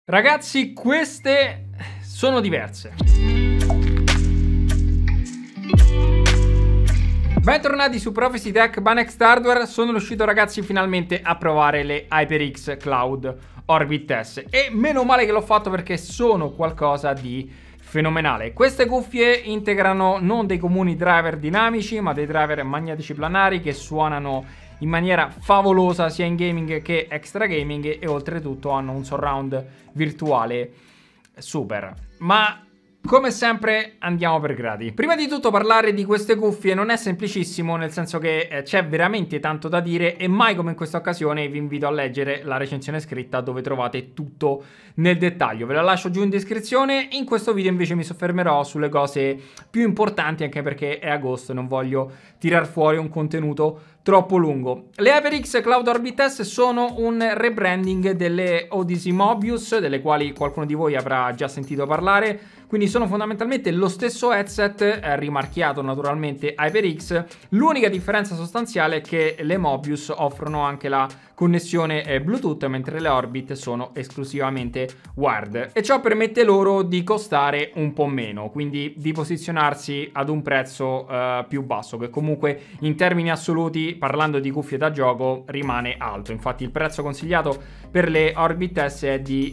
Ragazzi, queste sono diverse. Bentornati su Prophecy Tech by Next Hardware. Sono riuscito, ragazzi, finalmente a provare le HyperX Cloud Orbit S e meno male che l'ho fatto, perché sono qualcosa di fenomenale. Queste cuffie integrano non dei comuni driver dinamici, ma dei driver magnetici planari che suonano in maniera favolosa sia in gaming che extra gaming, e oltretutto hanno un surround virtuale super. Ma come sempre andiamo per gradi. Prima di tutto, parlare di queste cuffie non è semplicissimo, nel senso che c'è veramente tanto da dire, e mai come in questa occasione vi invito a leggere la recensione scritta dove trovate tutto nel dettaglio. Ve la lascio giù in descrizione. In questo video invece mi soffermerò sulle cose più importanti, anche perché è agosto e non voglio tirar fuori un contenuto troppo lungo. Le HyperX Cloud Orbit S sono un rebranding delle Odyssey Mobius, delle quali qualcuno di voi avrà già sentito parlare. Quindi sono fondamentalmente lo stesso headset, rimarchiato naturalmente HyperX. L'unica differenza sostanziale è che le Mobius offrono anche la connessione Bluetooth, mentre le Orbit sono esclusivamente wired, e ciò permette loro di costare un po' meno, quindi di posizionarsi ad un prezzo più basso, che comunque in termini assoluti, parlando di cuffie da gioco, rimane alto. Infatti il prezzo consigliato per le Orbit S è di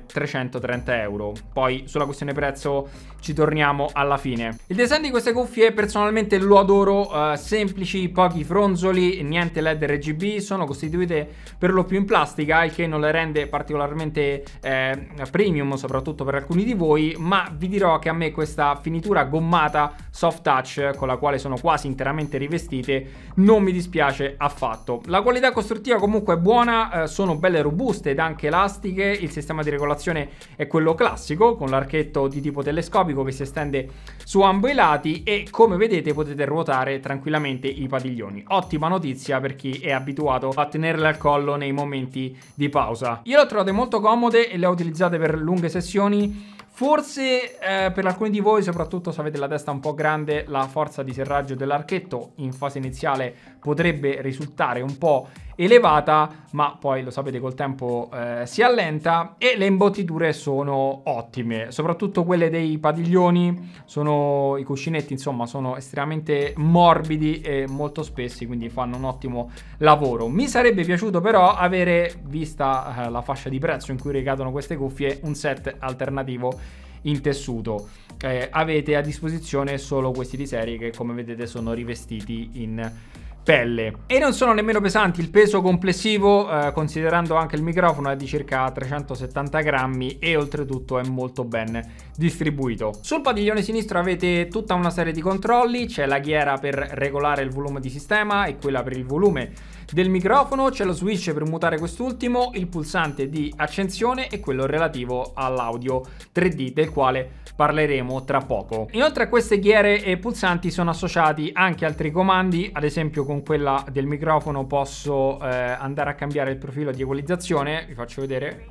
330 euro. Poi sulla questione prezzo ci torniamo alla fine. Il design di queste cuffie personalmente lo adoro, semplici, pochi fronzoli, niente LED RGB, sono costituite per lo più in plastica, il che non le rende particolarmente premium, soprattutto per alcuni di voi, ma vi dirò che a me questa finitura gommata soft touch, con la quale sono quasi interamente rivestite, non mi dispiace affatto. La qualità costruttiva comunque è buona, sono belle robuste ed anche elastiche. Il sistema di regolazione è quello classico, con l'archetto di tipo telescopico che si estende su ambo i lati, e come vedete potete ruotare tranquillamente i padiglioni. Ottima notizia per chi è abituato a tenerle al collo nei momenti di pausa. Io le ho trovate molto comode e le ho utilizzate per lunghe sessioni. Forse per alcuni di voi, soprattutto se avete la testa un po' grande, la forza di serraggio dell'archetto in fase iniziale potrebbe risultare un po' elevata, ma poi lo sapete, col tempo si allenta, e le imbottiture sono ottime, soprattutto quelle dei padiglioni. I cuscinetti insomma sono estremamente morbidi e molto spessi, quindi fanno un ottimo lavoro. Mi sarebbe piaciuto però avere, vista la fascia di prezzo in cui ricadono queste cuffie, un set alternativo in tessuto. Avete a disposizione solo questi di serie, che come vedete sono rivestiti in pelle e non sono nemmeno pesanti. Il peso complessivo, considerando anche il microfono, è di circa 370 grammi e oltretutto è molto ben distribuito. Sul padiglione sinistro avete tutta una serie di controlli. C'è la ghiera per regolare il volume di sistema e quella per il volume del microfono, c'è lo switch per mutare quest'ultimo, il pulsante di accensione e quello relativo all'audio 3D, del quale parleremo tra poco. Inoltre a queste ghiere e pulsanti sono associati anche altri comandi. Ad esempio con quella del microfono posso andare a cambiare il profilo di equalizzazione. Vi faccio vedere.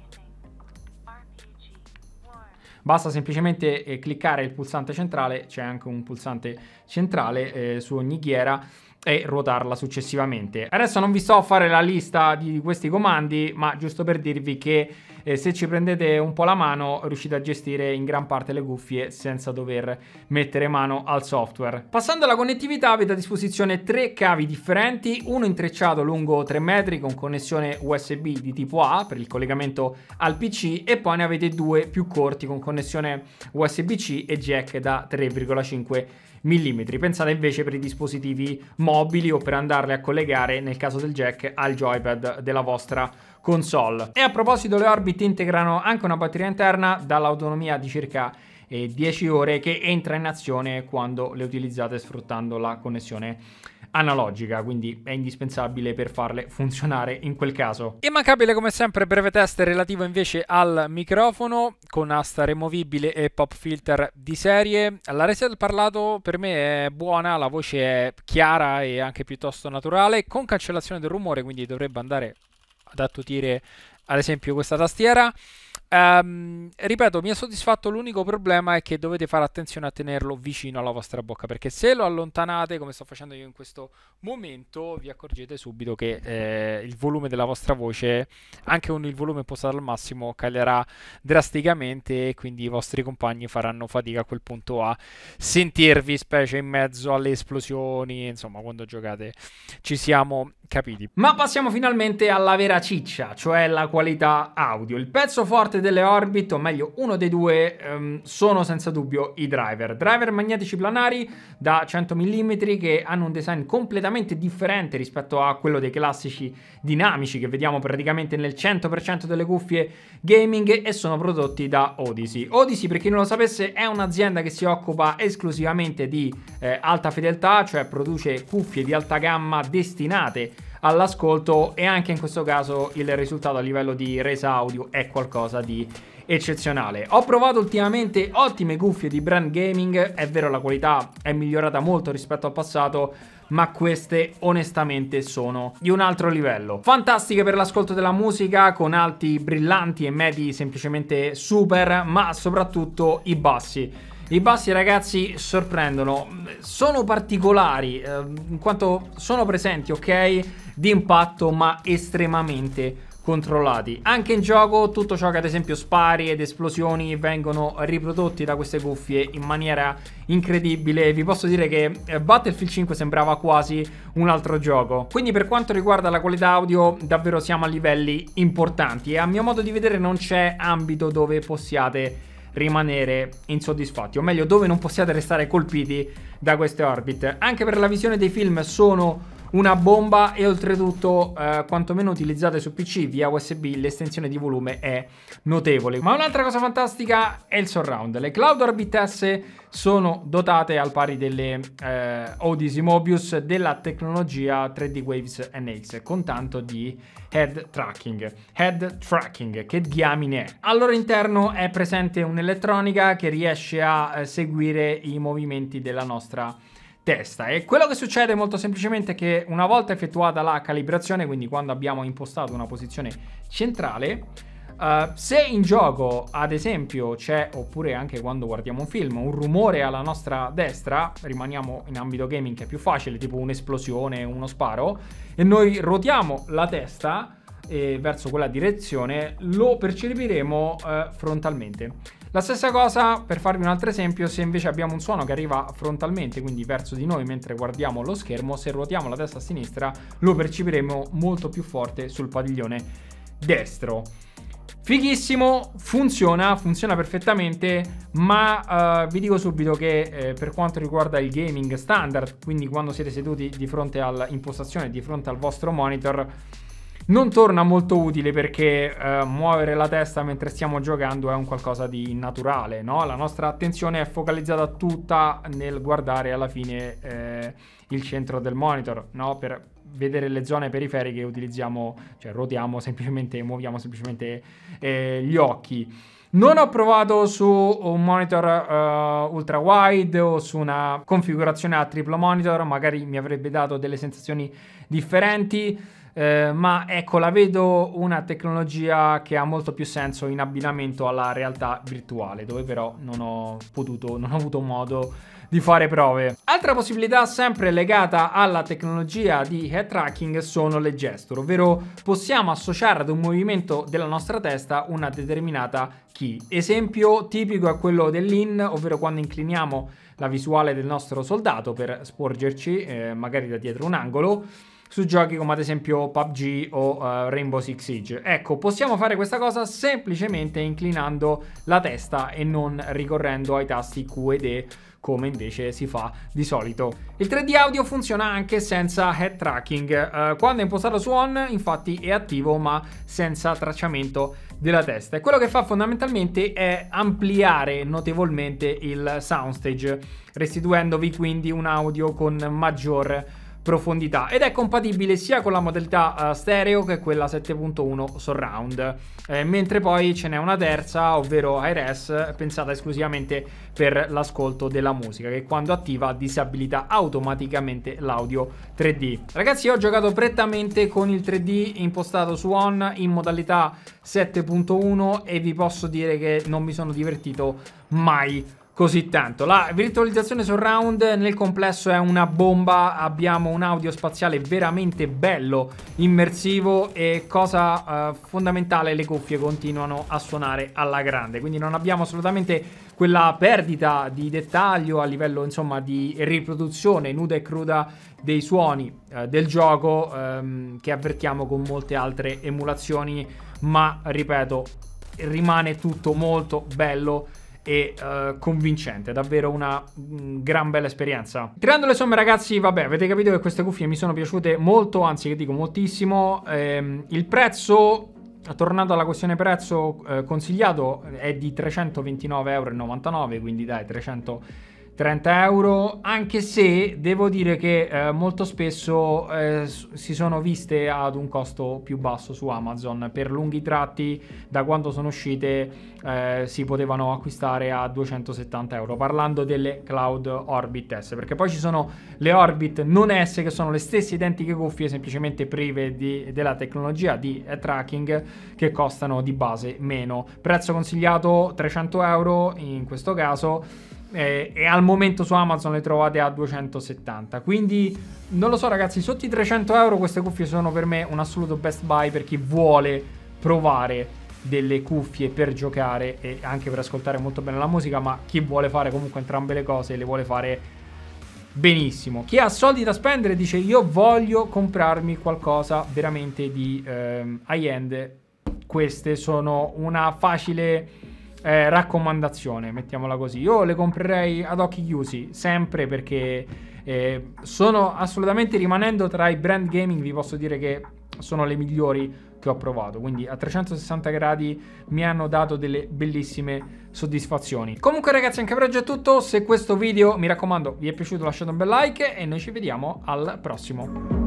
Basta semplicemente cliccare il pulsante centrale, c'è anche un pulsante centrale su ogni ghiera, e ruotarla successivamente. Adesso non vi sto a fare la lista di questi comandi, ma giusto per dirvi che se ci prendete un po' la mano riuscite a gestire in gran parte le cuffie senza dover mettere mano al software. Passando alla connettività, avete a disposizione 3 cavi differenti, uno intrecciato lungo 3 metri con connessione USB di tipo A per il collegamento al PC, e poi ne avete 2 più corti con connessione USB-C e jack da 3,5 mm. Pensate invece per i dispositivi mobili o per andarli a collegare, nel caso del jack, al joypad della vostra console. E a proposito, le Orbit integrano anche una batteria interna dall'autonomia di circa 10 ore, che entra in azione quando le utilizzate sfruttando la connessione analogica, quindi è indispensabile per farle funzionare in quel caso. Immancabile come sempre breve test relativo invece al microfono, con asta removibile e pop filter di serie. La resa del parlato per me è buona, la voce è chiara e anche piuttosto naturale, con cancellazione del rumore, quindi dovrebbe andare ad attutire ad esempio questa tastiera. Ripeto, mi ha soddisfatto. L'unico problema è che dovete fare attenzione a tenerlo vicino alla vostra bocca, perché se lo allontanate, come sto facendo io in questo momento, vi accorgete subito che il volume della vostra voce, anche con il volume postato al massimo, calerà drasticamente e quindi i vostri compagni faranno fatica a quel punto a sentirvi, specie in mezzo alle esplosioni, insomma, quando giocate. Ci siamo capiti. Ma passiamo finalmente alla vera ciccia, cioè la qualità audio. Il pezzo forte delle Orbit, o meglio uno dei due, sono senza dubbio i driver. Driver magnetici planari da 100 mm che hanno un design completamente differente rispetto a quello dei classici dinamici che vediamo praticamente nel 100% delle cuffie gaming, e sono prodotti da Odyssey. Odyssey, per chi non lo sapesse, è un'azienda che si occupa esclusivamente di alta fedeltà, cioè produce cuffie di alta gamma destinate all'ascolto, e anche in questo caso il risultato a livello di resa audio è qualcosa di eccezionale. Ho provato ultimamente ottime cuffie di brand gaming, è vero la qualità è migliorata molto rispetto al passato, ma queste onestamente sono di un altro livello. Fantastiche per l'ascolto della musica, con alti brillanti e medi semplicemente super, ma soprattutto i bassi. I bassi, ragazzi, sorprendono, sono particolari in quanto sono presenti, ok, di impatto, ma estremamente controllati. Anche in gioco tutto ciò che ad esempio spari ed esplosioni vengono riprodotti da queste cuffie in maniera incredibile. Vi posso dire che Battlefield 5 sembrava quasi un altro gioco. Quindi per quanto riguarda la qualità audio davvero siamo a livelli importanti, e a mio modo di vedere non c'è ambito dove possiate rimanere insoddisfatti, o meglio dove non possiate restare colpiti da queste Orbit. Anche per la visione dei film sono una bomba, e oltretutto quantomeno utilizzate su PC via USB l'estensione di volume è notevole. Ma un'altra cosa fantastica è il surround. Le Cloud Orbit S sono dotate, al pari delle Odyssey Mobius, della tecnologia 3D Waves NX, con tanto di head tracking, che diamine è. Al loro interno è presente un'elettronica che riesce a seguire i movimenti della nostra testa, e quello che succede molto semplicemente è che una volta effettuata la calibrazione, quindi quando abbiamo impostato una posizione centrale, se in gioco ad esempio c'è, oppure anche quando guardiamo un film, un rumore alla nostra destra, rimaniamo in ambito gaming che è più facile, tipo un'esplosione, uno sparo, e noi ruotiamo la testa verso quella direzione, lo percepiremo frontalmente. La stessa cosa, per farvi un altro esempio, se invece abbiamo un suono che arriva frontalmente, quindi verso di noi mentre guardiamo lo schermo, se ruotiamo la testa a sinistra lo percepiremo molto più forte sul padiglione destro. Fighissimo, funziona perfettamente, ma vi dico subito che per quanto riguarda il gaming standard, quindi quando siete seduti di fronte all'impostazione, di fronte al vostro monitor, non torna molto utile, perché muovere la testa mentre stiamo giocando è un qualcosa di naturale, no? La nostra attenzione è focalizzata tutta nel guardare alla fine il centro del monitor, no? Per vedere le zone periferiche utilizziamo, cioè ruotiamo semplicemente, muoviamo semplicemente gli occhi. Non ho provato su un monitor ultra wide o su una configurazione a triplo monitor, magari mi avrebbe dato delle sensazioni differenti. Ma ecco, la vedo una tecnologia che ha molto più senso in abbinamento alla realtà virtuale, dove però non ho avuto modo di fare prove. Altra possibilità sempre legata alla tecnologia di head tracking sono le gesture, ovvero possiamo associare ad un movimento della nostra testa una determinata key. Esempio tipico è quello dell'in, ovvero quando incliniamo la visuale del nostro soldato per sporgerci magari da dietro un angolo, su giochi come ad esempio PUBG o Rainbow Six Siege. Ecco, possiamo fare questa cosa semplicemente inclinando la testa e non ricorrendo ai tasti Q ed E come invece si fa di solito. Il 3D audio funziona anche senza head tracking. Quando è impostato su on, infatti è attivo ma senza tracciamento della testa, e quello che fa fondamentalmente è ampliare notevolmente il soundstage, restituendovi quindi un audio con maggior profondità, ed è compatibile sia con la modalità stereo che quella 7.1 surround, mentre poi ce n'è una terza, ovvero Hi-Res, pensata esclusivamente per l'ascolto della musica, che quando attiva disabilita automaticamente l'audio 3D. Ragazzi, io ho giocato prettamente con il 3D impostato su on in modalità 7.1 e vi posso dire che non mi sono divertito mai così tanto. La virtualizzazione surround nel complesso è una bomba, abbiamo un audio spaziale veramente bello, immersivo, e cosa fondamentale, le cuffie continuano a suonare alla grande, quindi non abbiamo assolutamente quella perdita di dettaglio a livello, insomma, di riproduzione nuda e cruda dei suoni del gioco che avvertiamo con molte altre emulazioni, ma ripeto, rimane tutto molto bello e convincente, davvero una gran bella esperienza. Tirando le somme, ragazzi, vabbè, avete capito che queste cuffie mi sono piaciute molto, anzi che dico moltissimo. Il prezzo, tornando alla questione prezzo, consigliato è di 329,99 €, quindi dai, 330 euro, anche se devo dire che molto spesso si sono viste ad un costo più basso su Amazon. Per lunghi tratti, da quando sono uscite, si potevano acquistare a 270 euro, parlando delle Cloud Orbit S, perché poi ci sono le Orbit non S, che sono le stesse identiche cuffie, semplicemente prive della tecnologia di tracking, che costano di base meno. Prezzo consigliato 300 euro in questo caso, e al momento su Amazon le trovate a 270, quindi non lo so, ragazzi, sotto i 300 euro queste cuffie sono per me un assoluto best buy per chi vuole provare delle cuffie per giocare e anche per ascoltare molto bene la musica, ma chi vuole fare comunque entrambe le cose le vuole fare benissimo. Chi ha soldi da spendere dice: io voglio comprarmi qualcosa veramente di high-end, queste sono una facile raccomandazione, mettiamola così. Io le comprerei ad occhi chiusi sempre, perché sono assolutamente, rimanendo tra i brand gaming, vi posso dire che sono le migliori che ho provato, quindi a 360 gradi mi hanno dato delle bellissime soddisfazioni. Comunque, ragazzi, anche per oggi è tutto. Se questo video, mi raccomando, vi è piaciuto, lasciate un bel like e noi ci vediamo al prossimo.